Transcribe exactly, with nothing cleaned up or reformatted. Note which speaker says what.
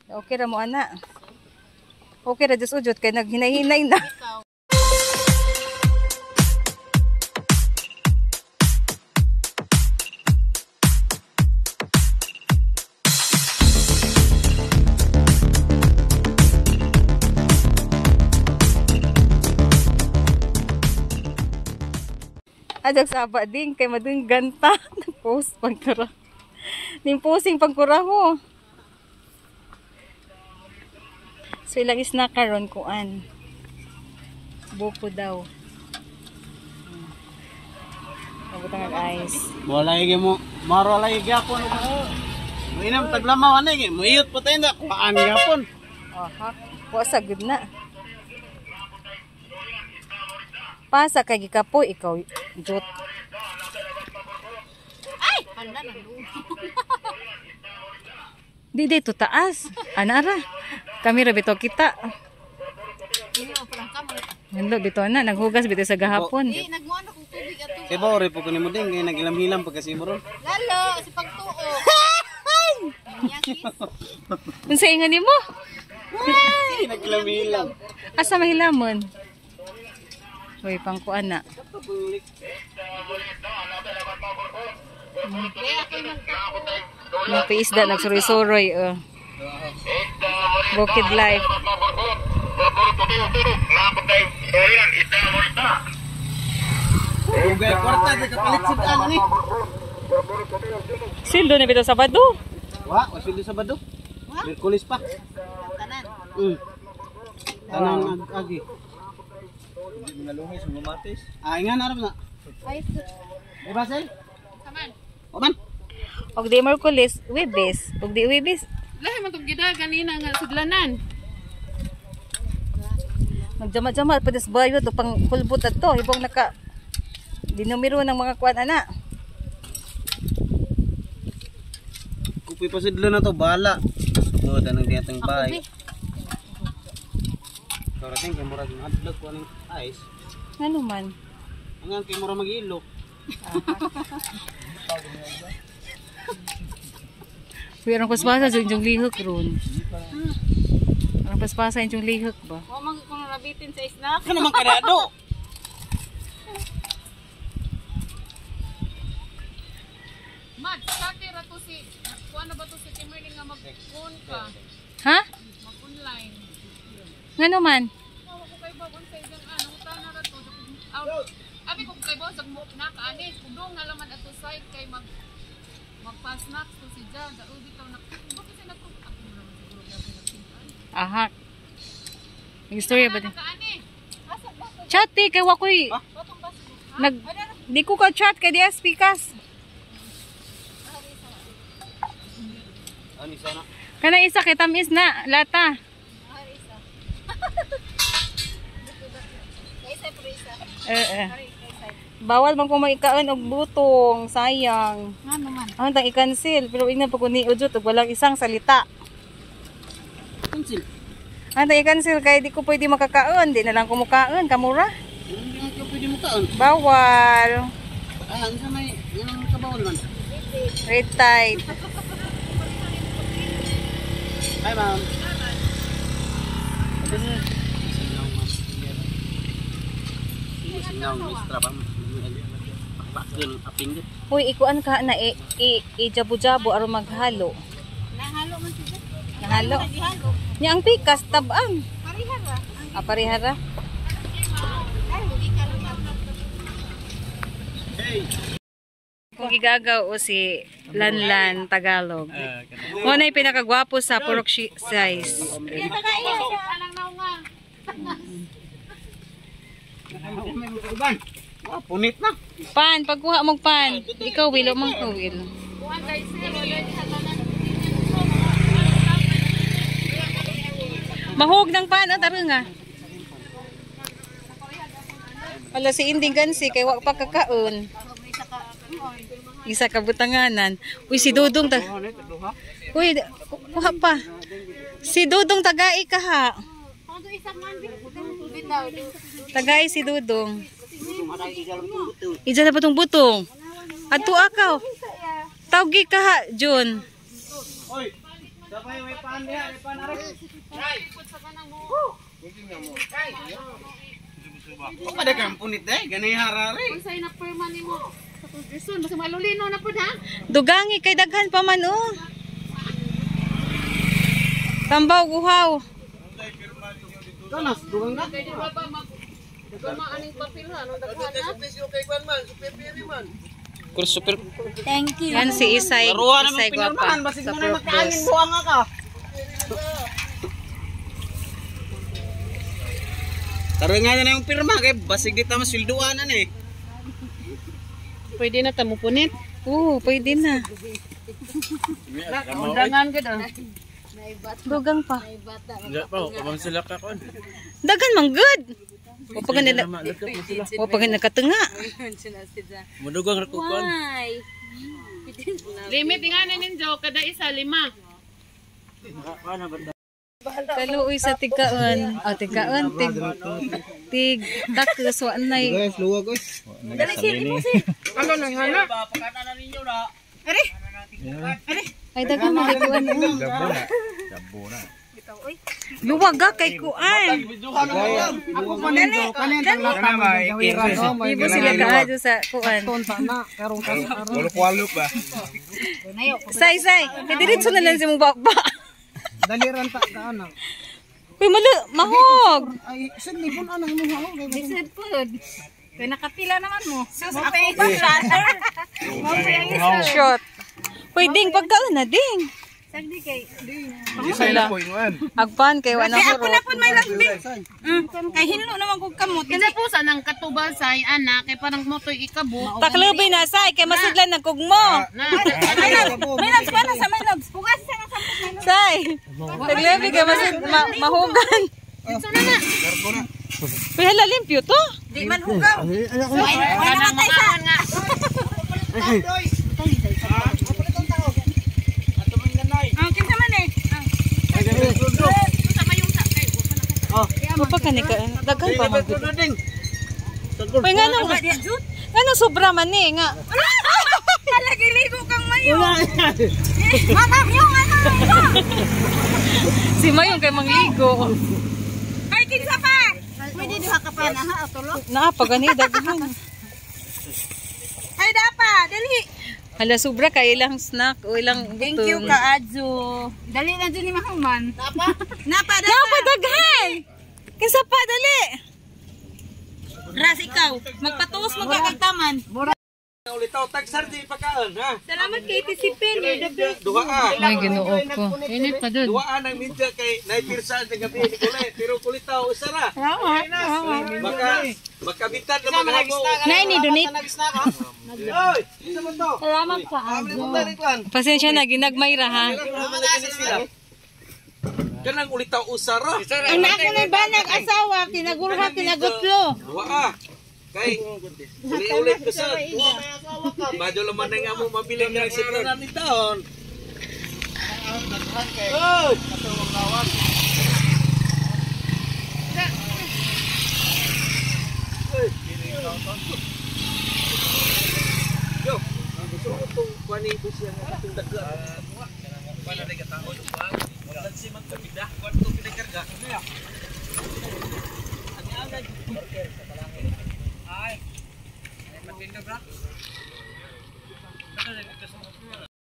Speaker 1: Okay ra mo ana. Okay ra just ujot kay naghinay-hinay na. Ajak saba din kay madung ganta post pagkura. Ning posing pagkura ho. So ilang is na karon kuan. Buko daw. Nabutang ang ice.
Speaker 2: Wala igi mo, maro lagi gyapon mo. Inam taglamaw ani igi, muiyot pa tayo na kuan gyapon.
Speaker 1: Aha. Wa sa gud na. Pasa kay gikapo ikaw jot.
Speaker 3: Ay, handa na lumo.
Speaker 1: Di dito taas. Anara. Kami ra bitaw kita.
Speaker 3: Ini ang parang kamera.
Speaker 1: Hando bitaw na naghugas bitaw sa gahapon.
Speaker 3: Eh, nagmuan ako tubig ato.
Speaker 2: Kay ba ore po kunin mo din kay nagilam-hilam pagka siguro.
Speaker 3: Lalo, si pagtuo. Nyakis.
Speaker 1: Unsa ingon nimo?
Speaker 2: Ay, nagilam-hilam.
Speaker 1: Asa mahilamon? Hoy, pangkuan na.
Speaker 3: Kaya ako'y magtapo.
Speaker 1: Mga paisda, nagsuroy-suroy. Uh. Bukid life.
Speaker 2: Ugay kwarta di kapalit si ano ni.
Speaker 1: Sildo na bitaw Sabado.
Speaker 2: Wa, wasildo Sabado. Merkulis pa.
Speaker 3: Tanan.
Speaker 2: Mm. Tanang ag-agi.
Speaker 4: Hindi mga lungis, mga matis.
Speaker 2: Ah, ingan arap na.
Speaker 3: Ay,
Speaker 2: Di ba sel?
Speaker 3: kaman.
Speaker 2: Oman.
Speaker 1: Og di Merkulis, Webes. Og di Webes,
Speaker 3: Lahi man tong gida kanina nga sudlanan.
Speaker 1: magjamat-jamat pa des bayo to pang kulbot ato. Ibong naka dinumero ng mga kuan ana.
Speaker 2: Kupi pa sidlo na to, bala. Sugod anang tiyatang bay. Karating kay murag adlog ko ning ice.
Speaker 1: Ngano man?
Speaker 2: Angan kay murag mag-ilo.
Speaker 1: Pero ang paspasa yung lihok ron. Ang paspasa yung lihok ba?
Speaker 3: Wa man ko nabitin sa snack.
Speaker 2: Ano naman kadado?
Speaker 3: Mad, sarte ra to si kuan na ba to si Kimberly nga mag-phone ka.
Speaker 1: Ha?
Speaker 3: Mag-online.
Speaker 1: Ngano man?
Speaker 3: Wa ko kay babon sa isang ano tana ra to. Out. Abi ko kay babon sa mo na kaani, kudong na laman ato side kay mag magpa-snacks to si Jan, da udi taw nak. Bakit sila ko ako naman siguro gyud nagtintan.
Speaker 1: Aha. May istorya ba din?
Speaker 3: Kaani. Asa ba to?
Speaker 1: Chat eh, kay wakoy.
Speaker 3: Batong baso.
Speaker 1: Nag di ko ka chat kay dias pikas.
Speaker 2: Ani sana.
Speaker 1: Kana isa kay tamis na lata.
Speaker 3: Harisa. Kaisa prisa.
Speaker 1: Eh eh.
Speaker 3: Kaisa.
Speaker 1: Bawal man ko maikaon og butong, sayang.
Speaker 3: Ngano man?
Speaker 1: Ang tang i-cancel pero ina pa ko ni ujot og walang isang salita.
Speaker 2: Kunsil.
Speaker 1: Ang tang i-cancel kay di ko pwede makakaon, di na lang ko mukaon, kamura.
Speaker 2: Hindi nga ka pwede mo kaon.
Speaker 1: Bawal.
Speaker 2: Ah, ano sa may yung kabawal man.
Speaker 1: Red tide.
Speaker 2: Hi, ma'am. Sinang mistra ba? Pakdun aping dit.
Speaker 1: Uy, ikuan ka na i, i, i-jabo-jabo aron maghalo.
Speaker 3: Nahalo man siya.
Speaker 1: Nahalo.
Speaker 3: Nahalo.
Speaker 1: Nya ang pikas tabang.
Speaker 3: Parihar ra.
Speaker 1: Ah, parihara.
Speaker 3: Ay, hindi ka lang.
Speaker 2: Hey.
Speaker 1: Kung gigagaw o si Lanlan Tagalog. Mo na yung pinakagwapo sa purok shi- size.
Speaker 3: Alang naw nga.
Speaker 2: Ah, punit na.
Speaker 1: Pan, pagkuha mong pan. Ikaw will o mang kawil.
Speaker 3: Kuan kay sir, wala di hatanan.
Speaker 1: Mahog ng pan, ah, taro nga. Wala si Inding Gansi, kay wak pa kakaon. Isa ka butanganan. Uy, si Dudong ta... Uy, ku- kuha pa. Si Dudong tagai ka ha.
Speaker 3: Ano isa man bitaw.
Speaker 1: Tagai si Dudong. Ija na batong butong. Ato akaw. Tawgi ka ha, Jun.
Speaker 2: Oy, dapat May may pan diha, may pan ari.
Speaker 3: Ikot sa kanang mo.
Speaker 2: O kada kang punit eh, gani harare.
Speaker 3: Unsay na perma nimo? Sa Congressman, basta malulino na pud ha.
Speaker 1: Dugangi kay daghan pa man oh. Tambaw guhaw.
Speaker 2: Kanas dugang na.
Speaker 3: Kay di ba ba mag Gama aning papel ha, nung daghan na.
Speaker 2: Kurso super.
Speaker 5: Thank you.
Speaker 1: Yan si Isay.
Speaker 2: Laruan naman
Speaker 1: Isay
Speaker 2: pinirmahan,
Speaker 1: gwapa
Speaker 2: basig
Speaker 1: sa
Speaker 2: mo na
Speaker 1: Purok
Speaker 2: magkaangin
Speaker 1: Dos.
Speaker 2: buwang ka. Taringan na yung pirma kay basig di ta masilduan na eh.
Speaker 3: Pwede na ta mo punit.
Speaker 1: Oo, pwede na.
Speaker 3: Undangan ka daw.
Speaker 1: Dugang pa.
Speaker 4: Enggak pa, abang sila ka kon.
Speaker 1: Daghan man good. O pag nila, o pag nakatunga.
Speaker 4: Mudugang ra ko kon.
Speaker 5: Why?
Speaker 3: Limit nga ninyo kada isa lima.
Speaker 1: Kaluoy sa tigkaon. O tigkaon, tig tig takos wa nay.
Speaker 2: Guys, luwag guys.
Speaker 5: Dali sir, mo sir.
Speaker 3: Ano nang hana?
Speaker 1: Ay daghan man kuan.
Speaker 4: Dabo na. Dabo na.
Speaker 1: Luwag ga kay kuan.
Speaker 2: Ako pa ninyo, kanin ang lata magawiran.
Speaker 1: Ibo sila kaadto sa kuan.
Speaker 2: na, karong
Speaker 4: Walo-walo pa.
Speaker 1: Say say, kay diretso na lang si mong bakba.
Speaker 2: daliran ta kaana.
Speaker 1: Uy, malo, mahog.
Speaker 2: Ay, sad ni pun anang mo ha.
Speaker 5: Bisod food. Kaya nakapila naman mo. Sus, ako pa brother.
Speaker 1: Shot. Pwedeng pagkaon na ding.
Speaker 5: Sagdi kay.
Speaker 4: Isay na po ingon.
Speaker 1: Agpan kay wa na
Speaker 5: Ako na
Speaker 1: hurot.
Speaker 5: po may lagbi. Mm, kay hinlo naman kog kamot.
Speaker 3: Kasi po sa nang katubal sa anak kay parang motoy ikabo.
Speaker 1: Taklobi na say kay masidlan na kugmo.
Speaker 3: Na
Speaker 5: May labs, may labs pa na sa may labs. Pugas sa nga sampot may labs.
Speaker 1: Say. Taklobi kay masid ma, mahugan. Uy, hala limpyo to.
Speaker 5: Di man hugaw. Ay, ay namatay sa.
Speaker 3: nga.
Speaker 5: Ang kinsa man eh.
Speaker 3: Sa mayong sa kay
Speaker 1: Mo pa kani ka daghan pa man. Uy, nga nang nga nang sobra man ni nga.
Speaker 5: Lagi ligo kang mayo. Mama, yung ano.
Speaker 1: Si Mayong kay mangligo.
Speaker 5: Ay, kinsa pa. Pwede diha ka pa na ha, tulo.
Speaker 1: Naa pa gani daghan.
Speaker 5: Ay, dapa, dali.
Speaker 1: Hala sobra kay ilang snack o ilang butong.
Speaker 5: Thank you ka, Adjo. Dali na dyan ni Mahaman. Napa? Napa, dapa.
Speaker 1: Nga pa daghan. Kinsa pa dali.
Speaker 5: Ras ikaw, magpatuos mo ka kagtaman.
Speaker 2: Ulitaw tag sardi pagkaon ha.
Speaker 5: Salamat kay Tisipin.
Speaker 2: Duha ah.
Speaker 1: Ay Ginoo ko.
Speaker 3: Init pa dun.
Speaker 2: Duha ang media kay naipirsa ang gabi ni Kulit. Pero kulitaw usara. Maka makabitan na maghabo.
Speaker 5: Nay ni donate.
Speaker 2: Oy, isa mo to.
Speaker 5: Salamat ka,
Speaker 2: Amli
Speaker 5: Adjo.
Speaker 2: mo tani kwan.
Speaker 1: Pasensya na ginagmay ra ha.
Speaker 2: Kanang ulitaw usara.
Speaker 5: Ang ako na banag asawa, kinagurha, kinagutlo.
Speaker 2: Duha ah. Kay uli-ulit ko sa Badyo laman na nga mo mabili ng sipranan ni taon. Oy! Yo, gusto ko itong kwani ko siya itong daga.